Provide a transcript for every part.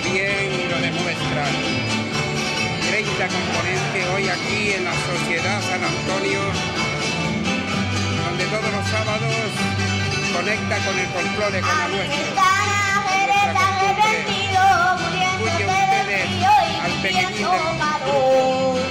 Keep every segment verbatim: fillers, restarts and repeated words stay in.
hace bien y lo demuestra. treinta componentes hoy aquí en la Sociedad San Antonio, donde todos los sábados conecta con el folclore, con la nuestra. Escuchen ustedes al pequeñín del...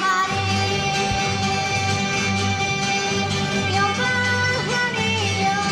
Pajarillo,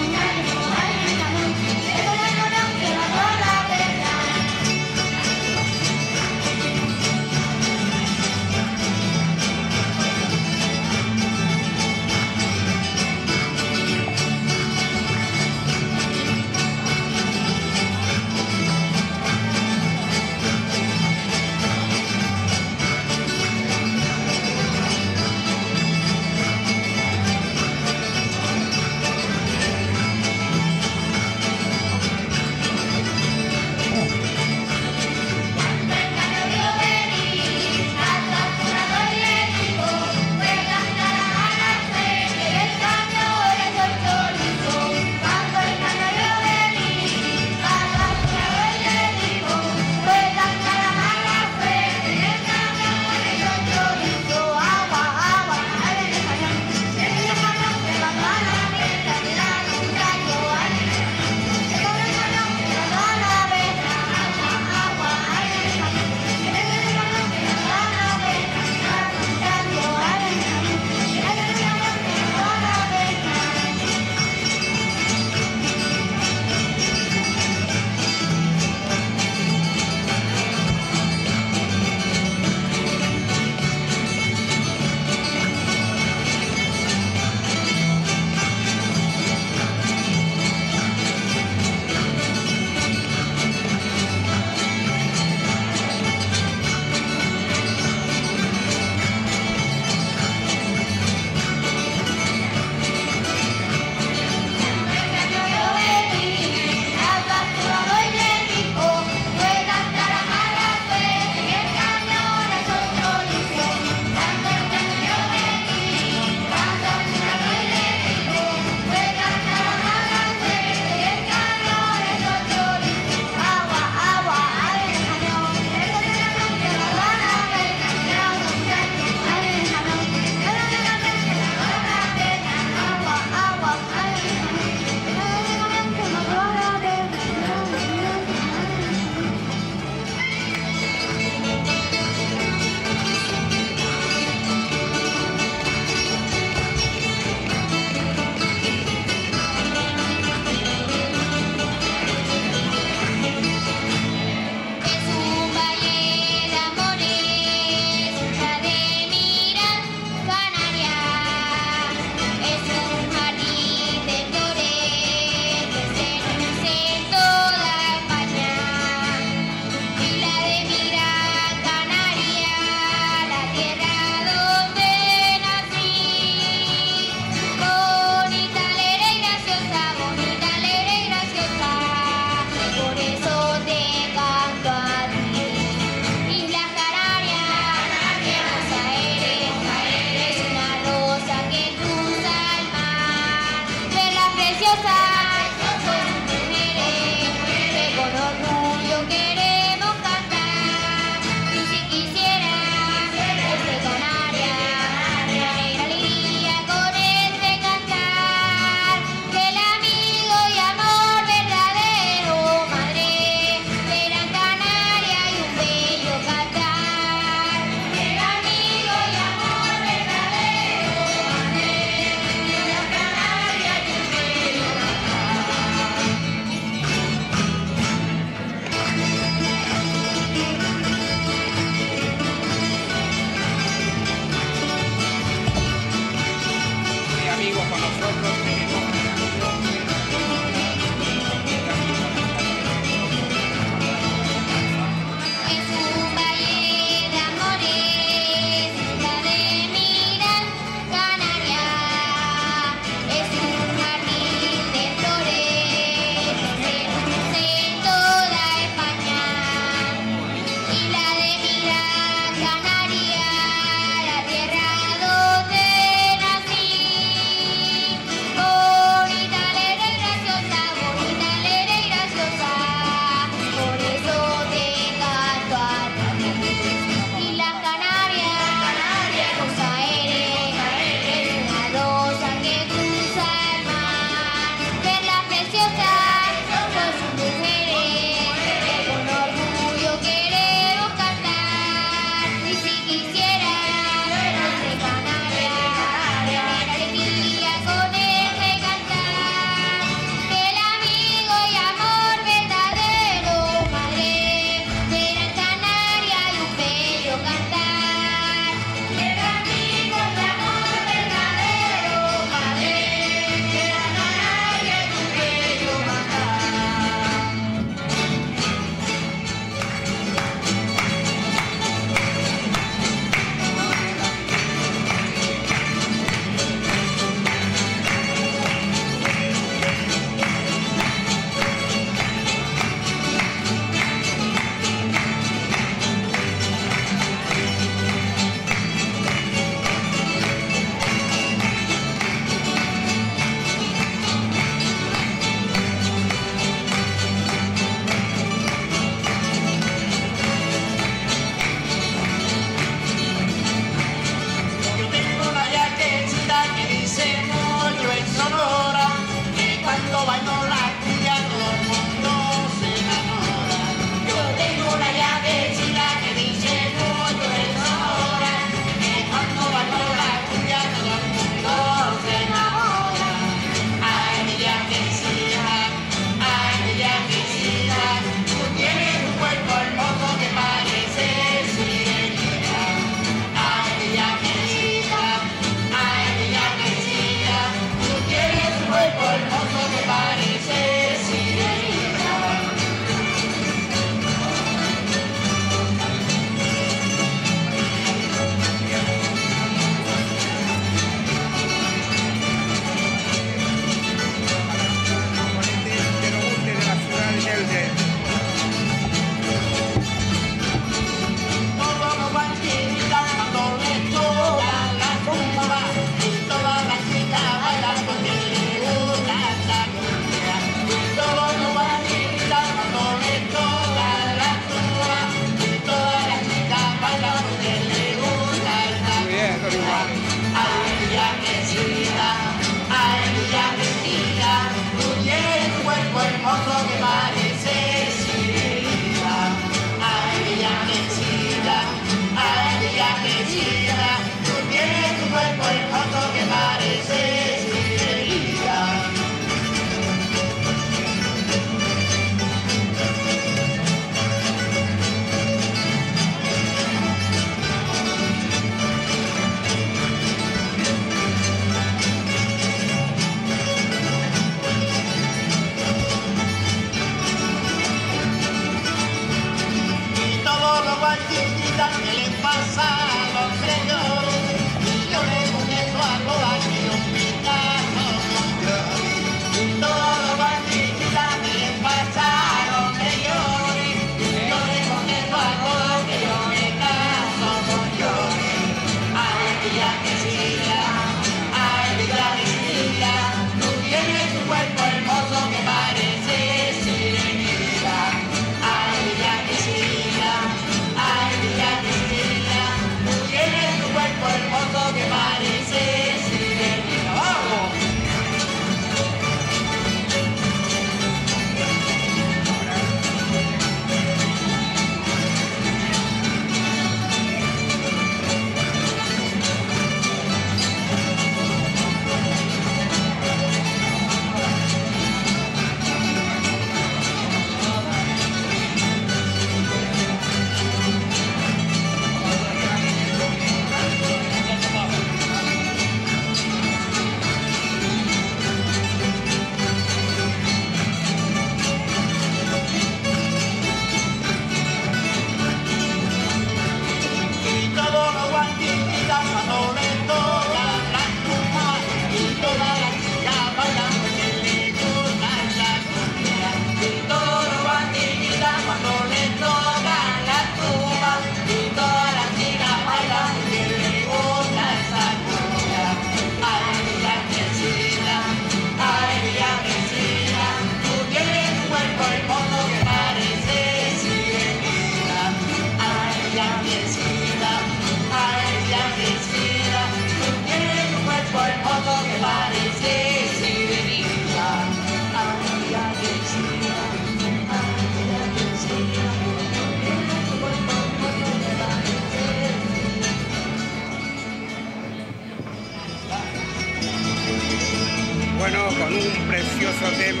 Bueno, con un precioso tema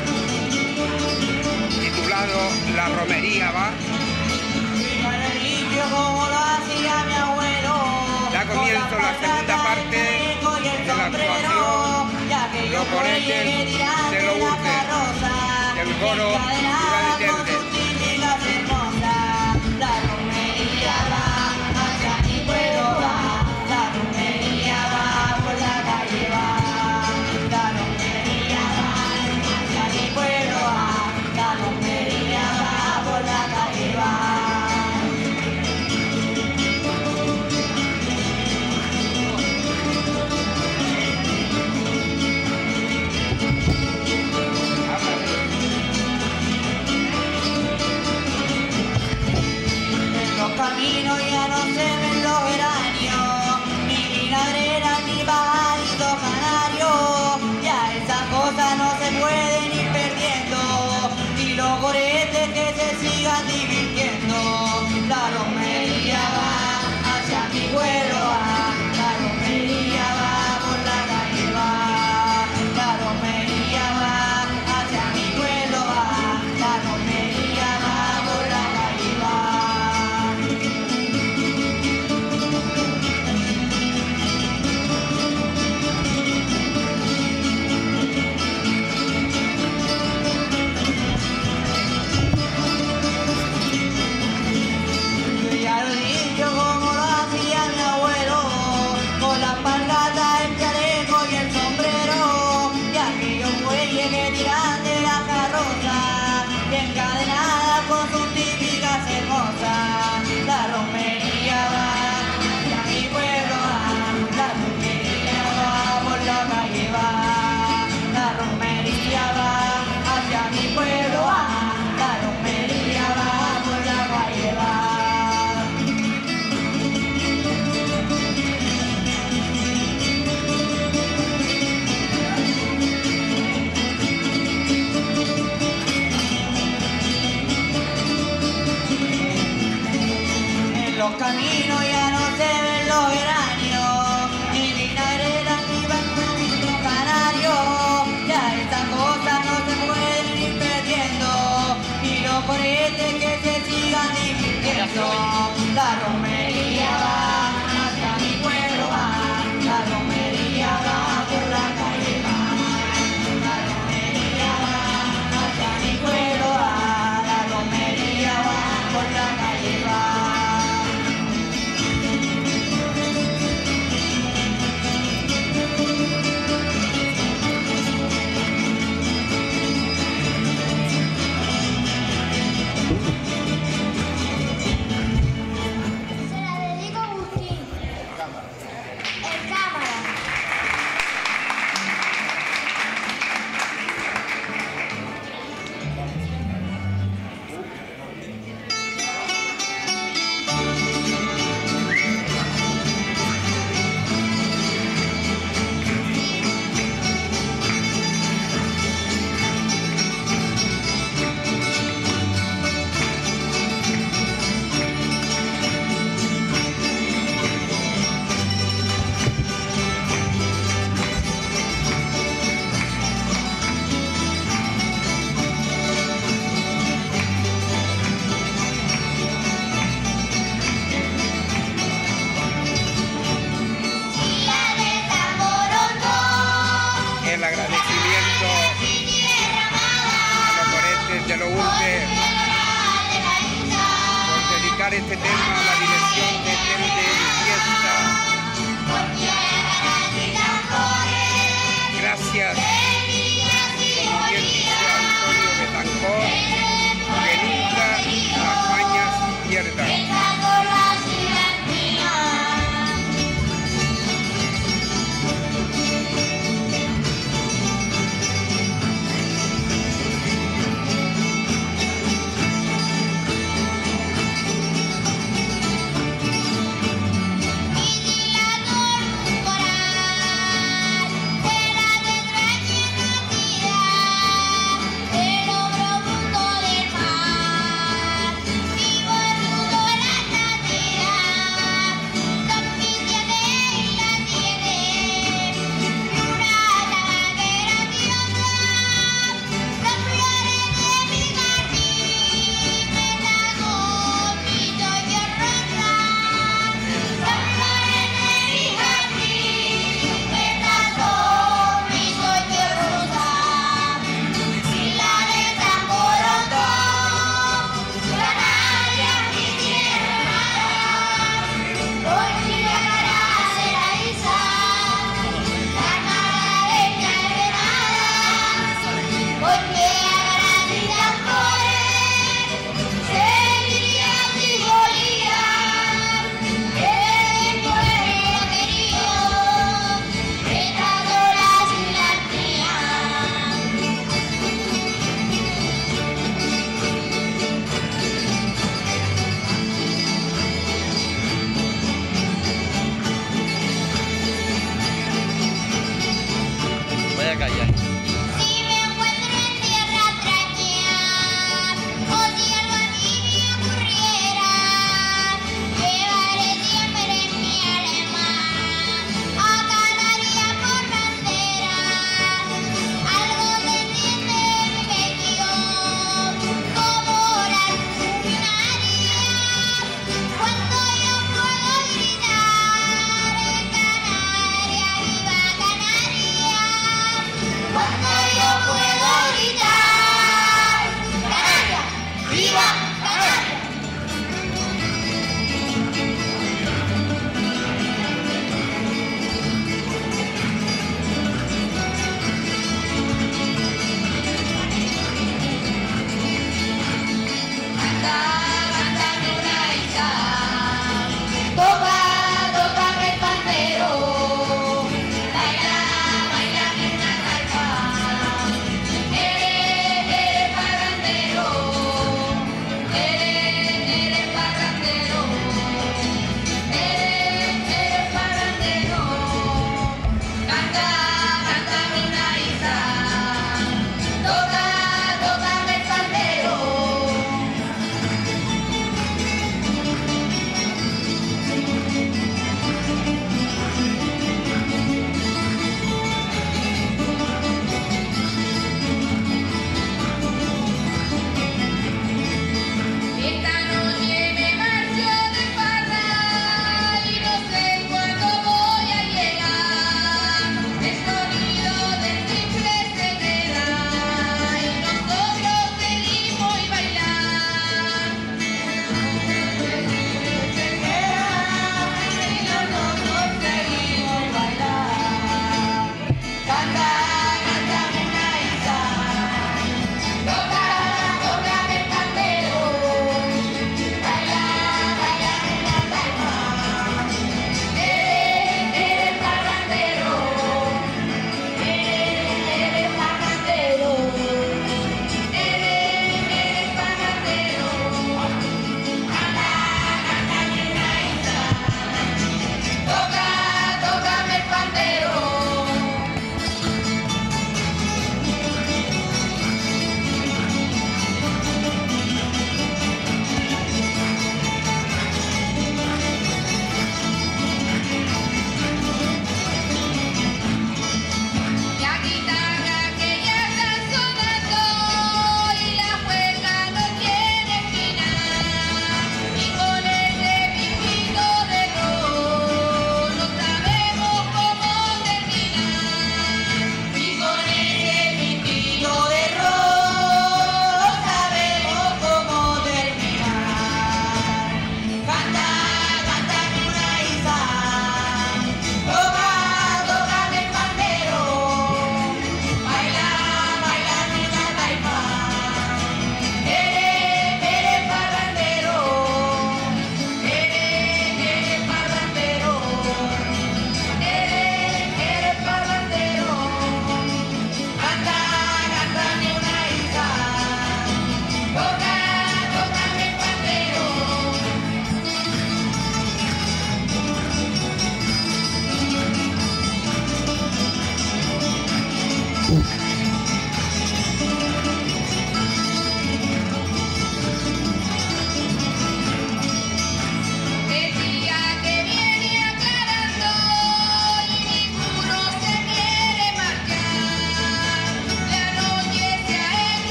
titulado La Romería va. Da comienzo la segunda parte de la actuación Locoretes de Lourdes, del coro Ibaritende.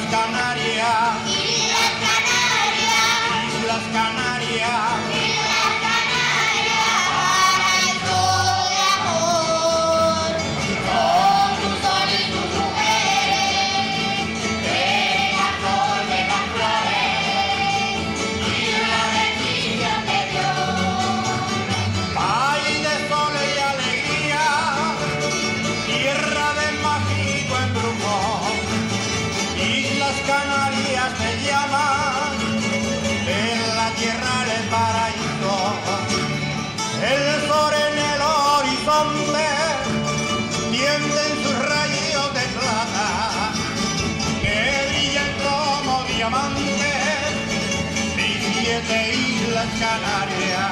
Canarias, Islas Canarias, Islas Canarias, Islas Canarias, paraíso de amor, con tu sol y tus mujeres, eres la flor de las flores y la bendición de Dios. país de sol y alegría, tierra de mágico embrujo. Islas Canarias te llaman, en la tierra del paraíso. El sol en el horizonte tienden sus rayos de plata que brillan como diamantes. Mis siete Islas Canarias.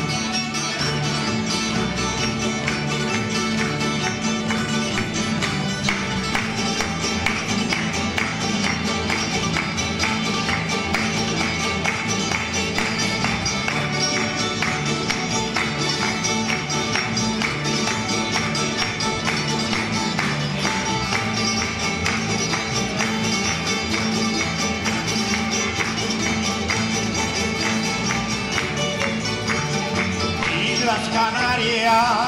Islas Canarias,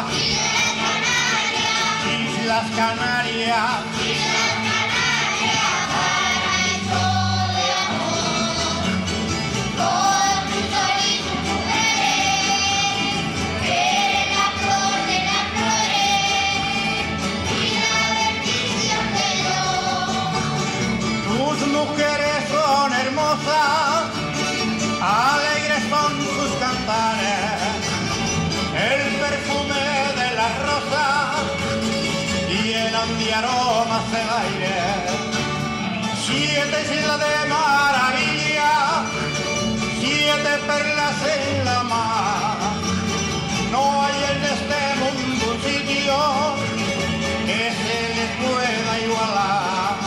Islas Canarias, Islas Canarias, paraíso de amor, con tu sol y tus mujeres, eres la flor de las flores y la bendición de Dios. tus mujeres son hermosas, alegres son sus cantares, el perfume de las rosas llenan de aromas el aire. Siete islas de maravilla, siete perlas en la mar. No hay en este mundo un sitio que se les pueda igualar.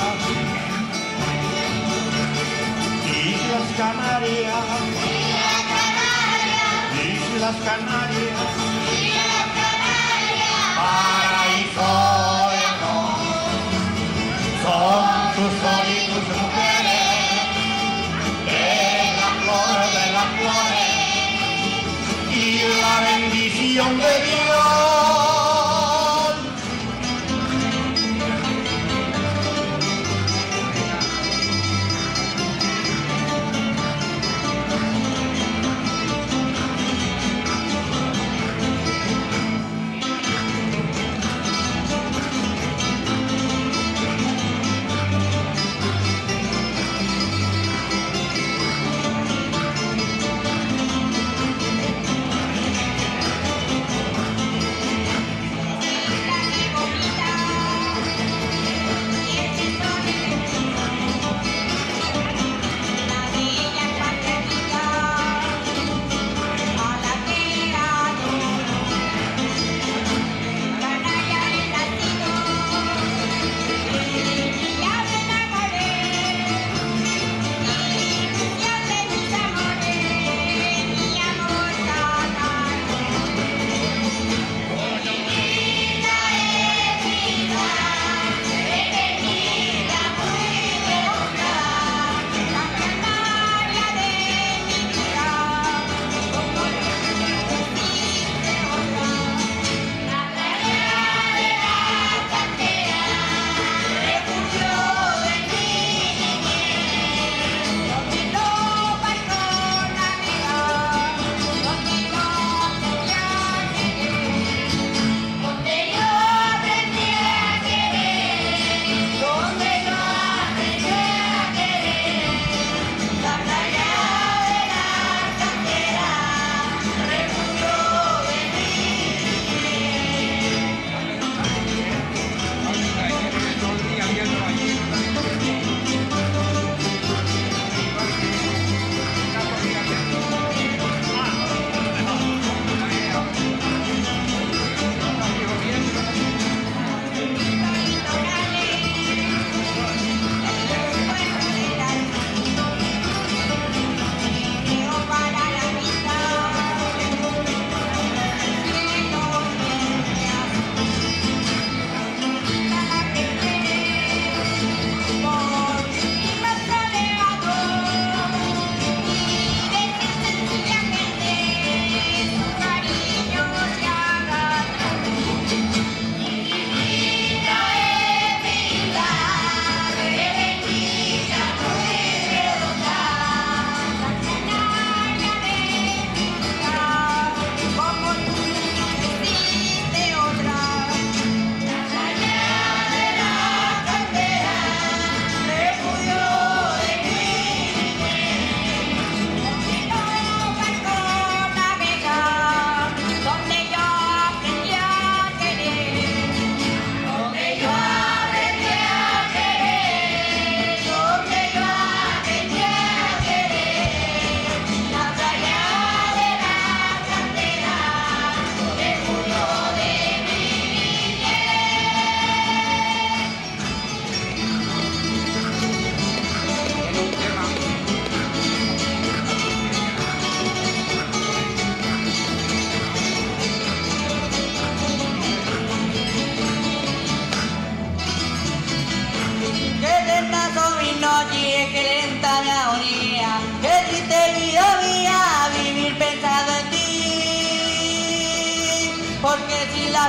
Islas Canarias, Islas Canarias, Islas Canarias, Islas Canarias, paraíso de amor. Son tus sol y tus mujeres, eres la flor de las flores y la bendición de Dios.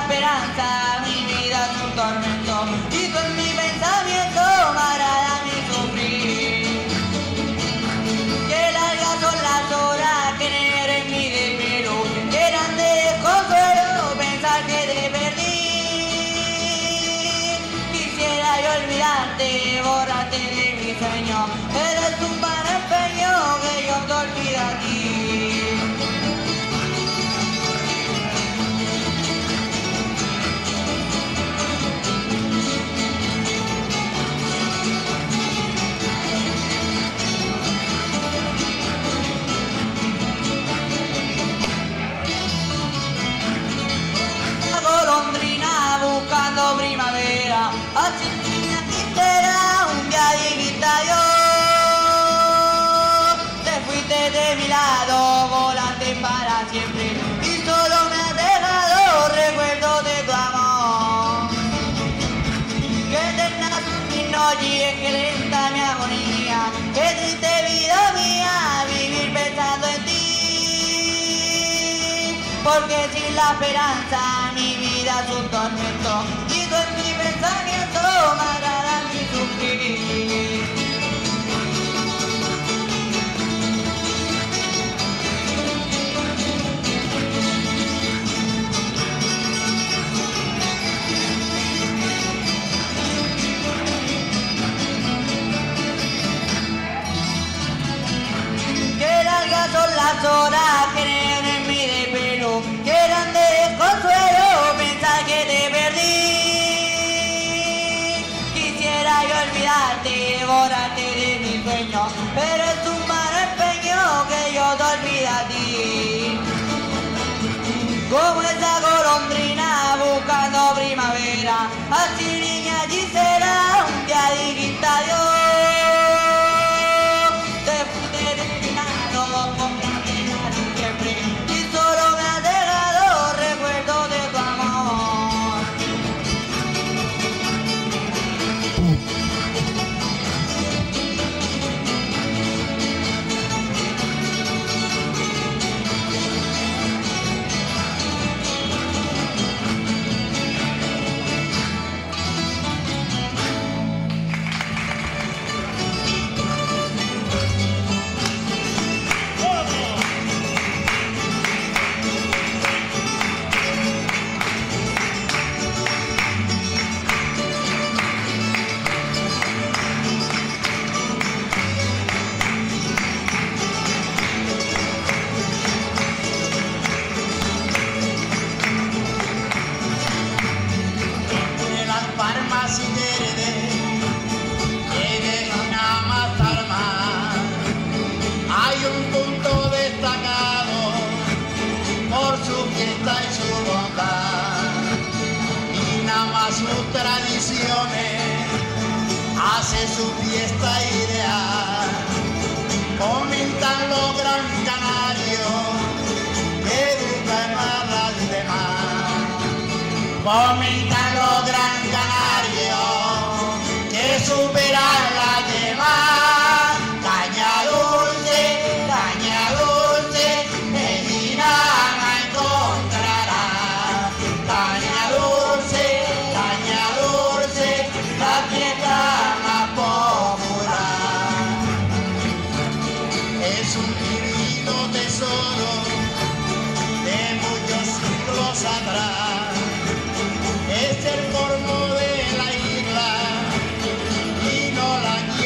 esperanza, mi vida es un tormento, y tú en mi pensamiento me agrada mi sufrir. Que largas son las horas que negro en mi desvelo, que grande desconsuelo pensar que te perdí. Quisiera yo olvidarte, borrarte de mi sueño, eres un pan empeño que yo te olvido a ti. Buscando primavera, así niña quisiera un día dijiste yo. Te fuiste de mi lado, volaste para siempre, y solo me has dejado recuerdos de tu amor. Que eterna son mis noches, que lenta mi agonía, que triste vida mía vivir pensando en ti. Porque sin la esperanza mi vida es un tormento, y tú en mi pensamiento me agrada mi sufrir. Qué largas son las horas que negro en mi desvelo, qué grande desconsuelo pensar que te perdí. Quisiera yo olvidarte, borrarte de mi sueño, pero es un mal empeño que yo te olvido a ti. Como esa golondrina buscando primavera, así niña Gisela un día dijiste adiós. Te fuiste de mi lado, compraste nada siempre, y solo me has dejado recuerdos de tu amor. Sus tradiciones, hace su fiesta ideal. Comentan los gran canarios que educan a las demás. Comentan los gran canarios que superan las demás. Caña dulce, caña dulce, Medina la encontrará. Caña dulce, caña dulce, la fiesta más popular. Es un divino tesoro de muchos siglos atrás. Es el colmo de la isla y no la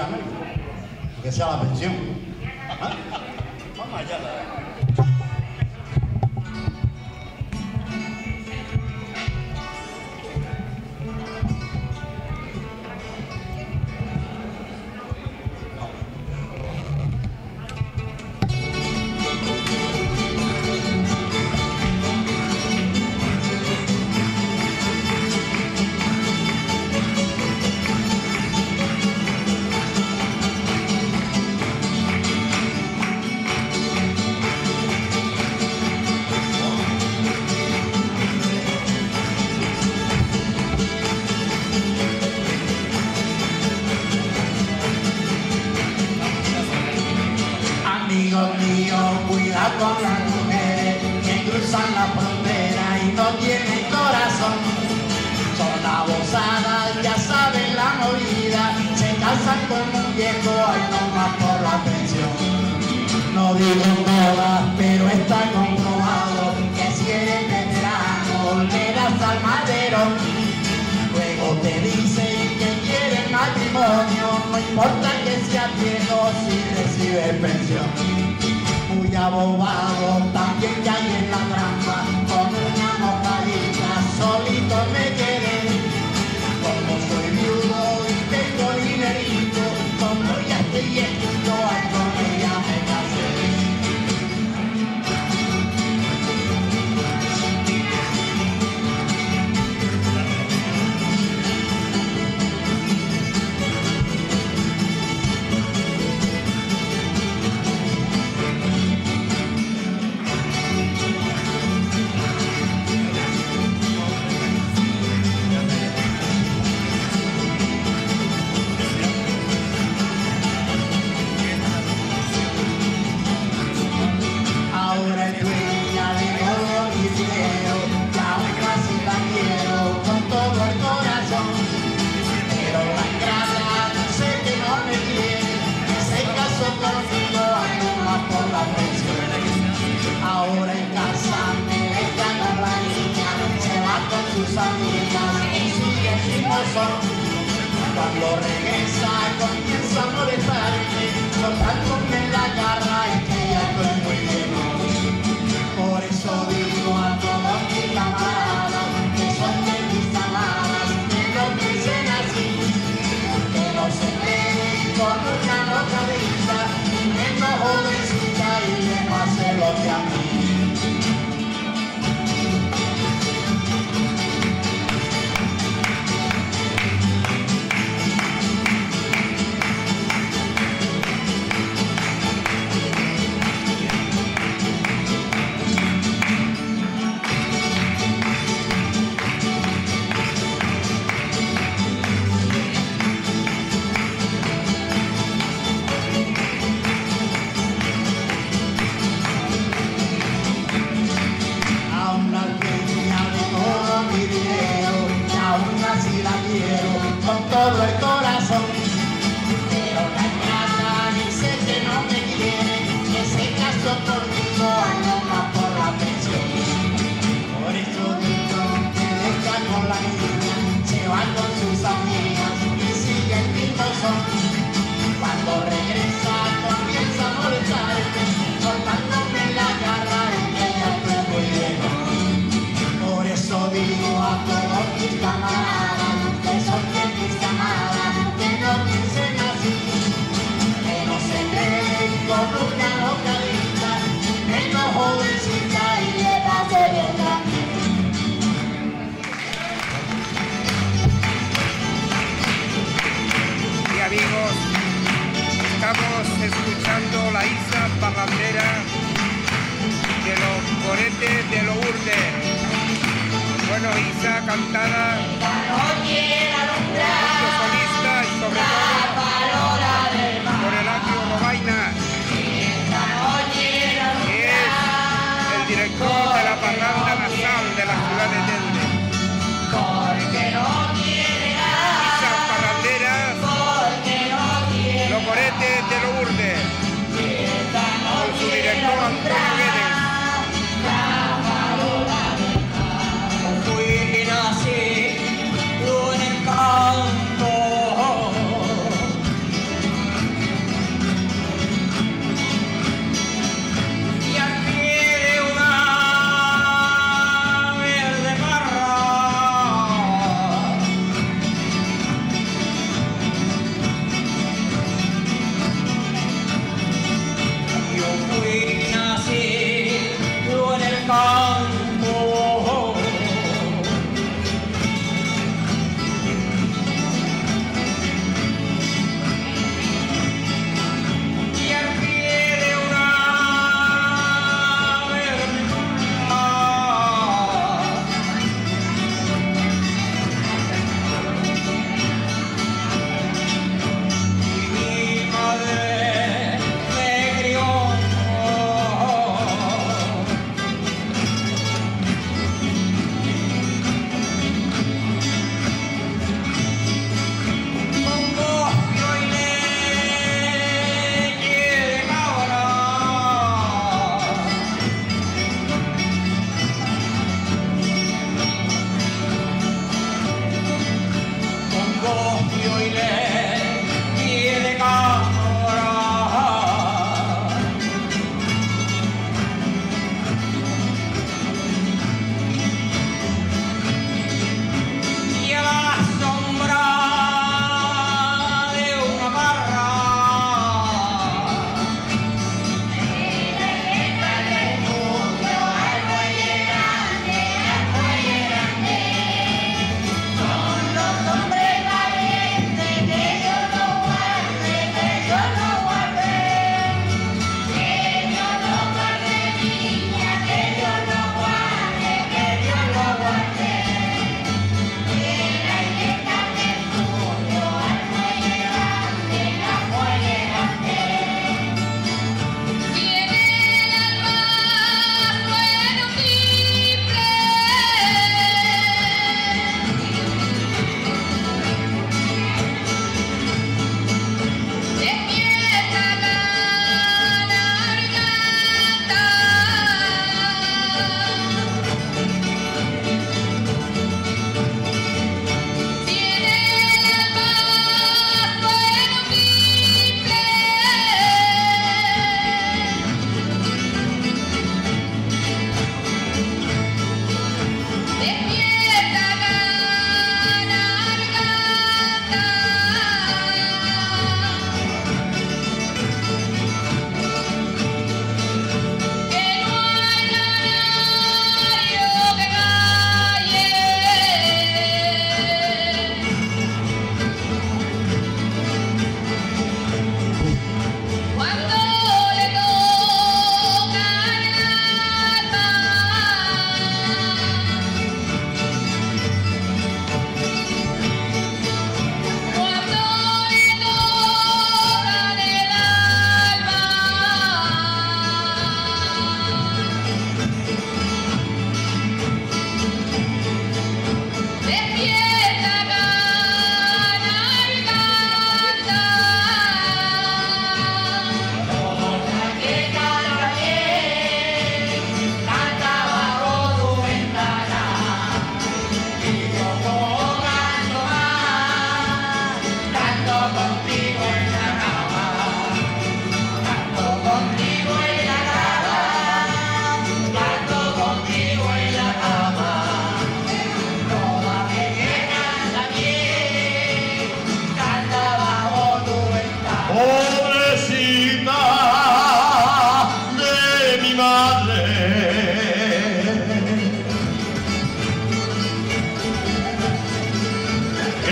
llame, que sea la pensión. ¿Ah? Vamos allá. Amigos míos, cuidado con las mujeres que cruzan la frontera y no tienen corazón. Son abusadas, ya saben la movida, se casan con un viejo, ay no más por la pensión. No digo todas, pero está comprobado que si eres veterano le das al madero. Luego te dicen que quieren matrimonio, no importa que sea viejo si recibe pensión. Muy abobado también caí en la trampa, con una mojadita solito me quedé. Como soy viudo y tengo dinerito, como ya estoy viejito, ay con ella me casé. Ahora es dueña de todo mi dinero, la otra sí la quiero con todo el corazón. Pero la ingrata dice que no me quiere, que se casó conmigo, ay no más por la pensión. Ahora en casa me deja con la niña, se va con sus amigas y sigue el mismo son. Cuando regresa comienza a molestarme, soltándome la garra y que ya estoy muy bien. Por eso digo a todos mis camaradas que son de mis amadas, que no piensen así, que no se queden con una notadita, y menos jovencita y le pase lo que a mí.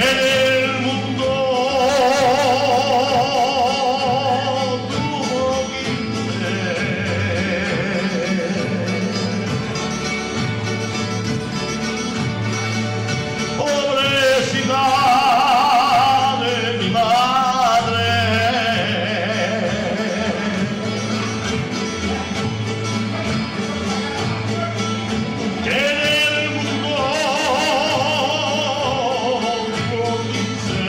en el mundo tuvo quince. Pobrecita de mi madre, que en el mundo tuvo quince.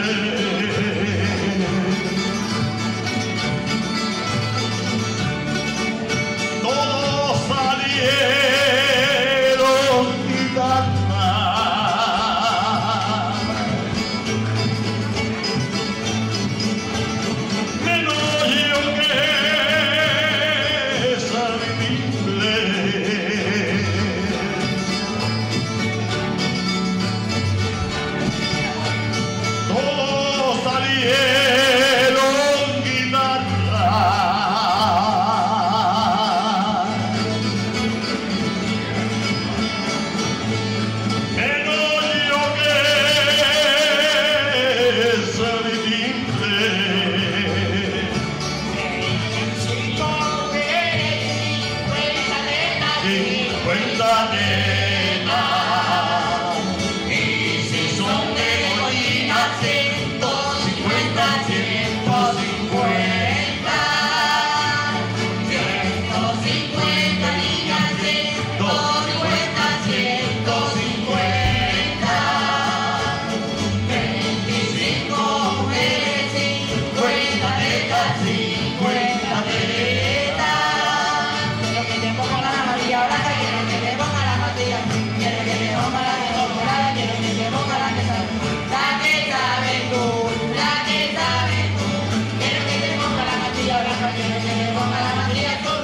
Todos salieron gitanas, menos yo que salvible. Todos salieron guitarras, menos yo que salvible. Cincuenta nenas, y si son de Molina, ciento cincuenta, ciento cincuenta, ciento cincuenta niñas, ciento cincuenta, ciento cincuenta, veinticinco mujeres, cincuenta tetas, cincuenta tetas. Quiero que te ponga la amarilla blanca, quiero que te ponga la amarilla, quiero que te ponga la que dorada, quiero que te ponga la que sabe, la que sabes tú, la que sabes tú. Quiero que te ponga la amarilla blanca, quiero que te ponga la amarilla azul.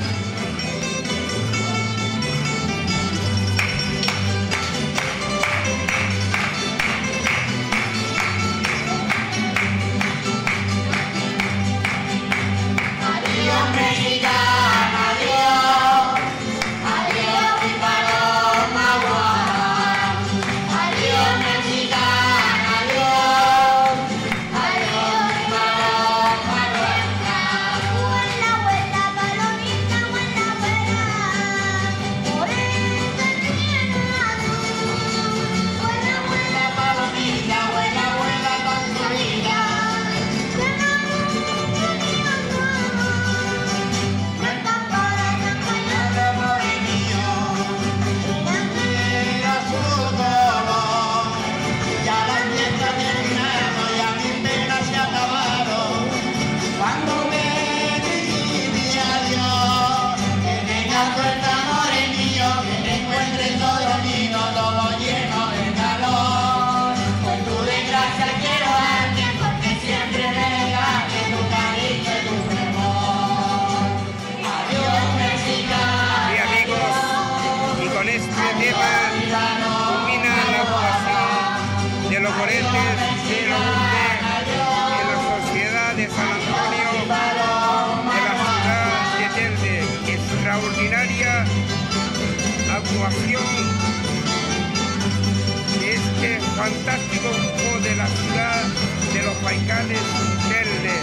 Adiós mexicana, adiós, adiós mi paloma guapa, adiós mexicana, adiós, adiós mi paloma blanca. Vuela, vuela, palomita, vuela, vuela, por ese cielo azul. Vuela, vuela, Palomita, vuela, vuela con tu vida, vuela, no están para acompañarme por el mío, era su dolor. Ya la fiesta terminado, ya mis penas se acabaron. Cuando me dijiste adiós, que tengas suerte amores míos, que te encuentres todo unido, todo lleno de calor. Por tu desgracia quiero darte, porque siempre me negaste tu cariño y tu amor. Adiós mexicana, Sí, amigos, y con este tema culmina la actuación de los coretes de Lourdes en la sociedad de San Antonio de la ciudad de Telde. Extraordinaria actuación de este fantástico grupo de la ciudad de los Paicales Telde.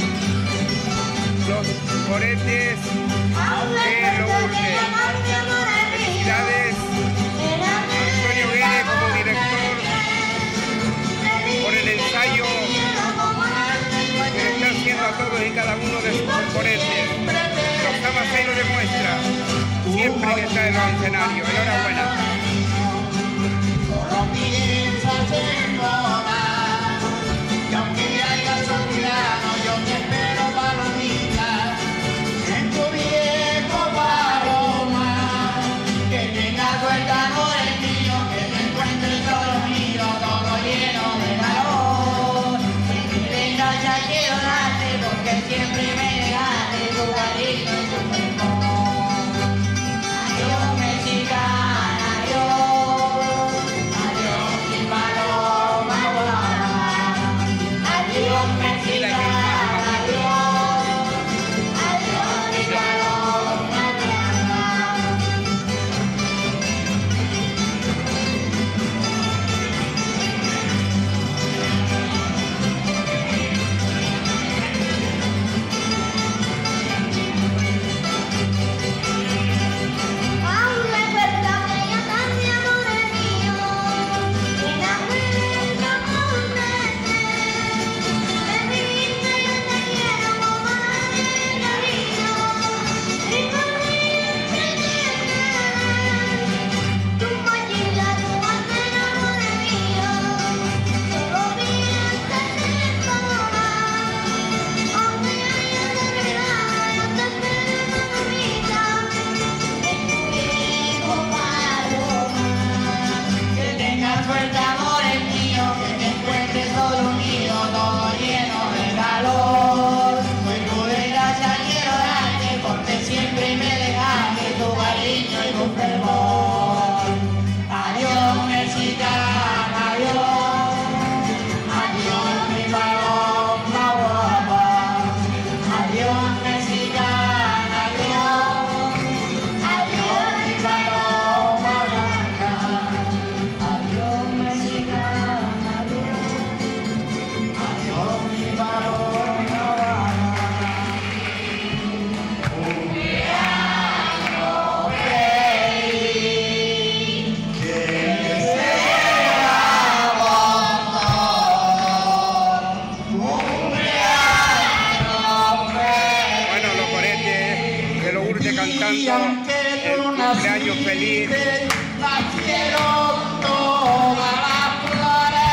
Los coretes de Lourdes. Felicidades Antonio Guede como director por el ensayo que le está haciendo a todos y cada uno de sus componentes. Los Tamasei lo demuestra siempre que está en los escenarios. Enhorabuena. solo piensas en tomar, y aunque hayas olvidado, yo te espero, palomita, en tu viejo paloma. Que tengas suerte, amores míos, que te encuentres todo mío, todo lleno de calor. Que mi desgracia quiero darte, porque siempre me negaste tu cariño y tu amor. Adiós mexicana, adiós, adiós. feliz. Nacieron todas las flores.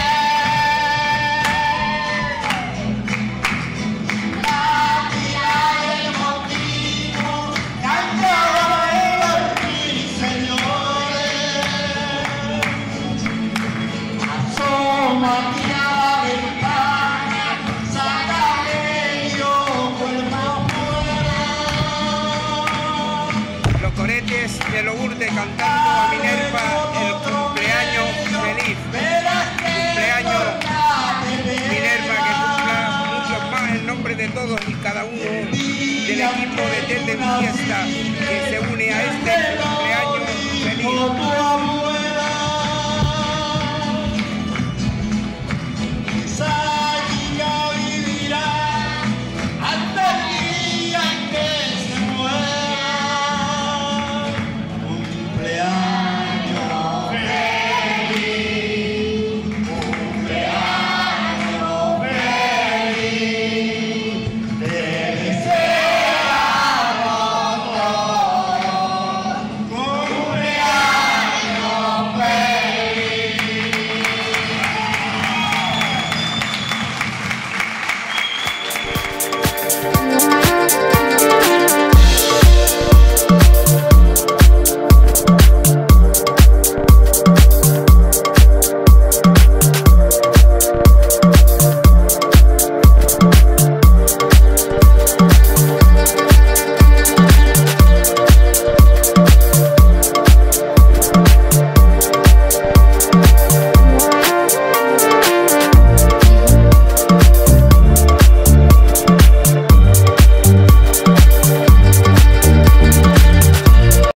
La tía y el motivo cantaban mis señores. Asoma tía la ventana, sácale yo cuerpo fuera. Los coretes de Lourdes cantando a Minerva.